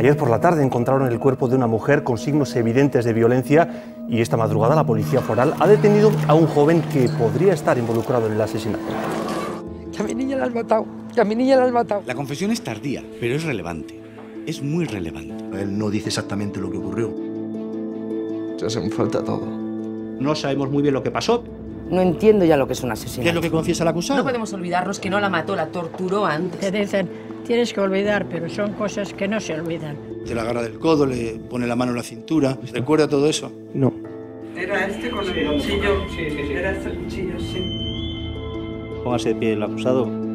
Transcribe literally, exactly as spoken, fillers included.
Ayer por la tarde encontraron el cuerpo de una mujer con signos evidentes de violencia y esta madrugada la policía foral ha detenido a un joven que podría estar involucrado en el asesinato. Que a mi niña la has matado, que a mi niña la has matado. La confesión es tardía, pero es relevante. Es muy relevante. Él no dice exactamente lo que ocurrió. Ya se me falta todo. No sabemos muy bien lo que pasó. No entiendo ya lo que es un asesinato. ¿Qué es lo que confiesa el acusado? No podemos olvidarnos que no la mató, la torturó antes. Te dicen, tienes que olvidar, pero son cosas que no se olvidan. Te la agarra del codo, le pone la mano en la cintura. ¿Recuerda todo eso? No. Era este con el cuchillo. Sí, sí, sí. Era este el cuchillo, sí. Póngase de pie el acusado.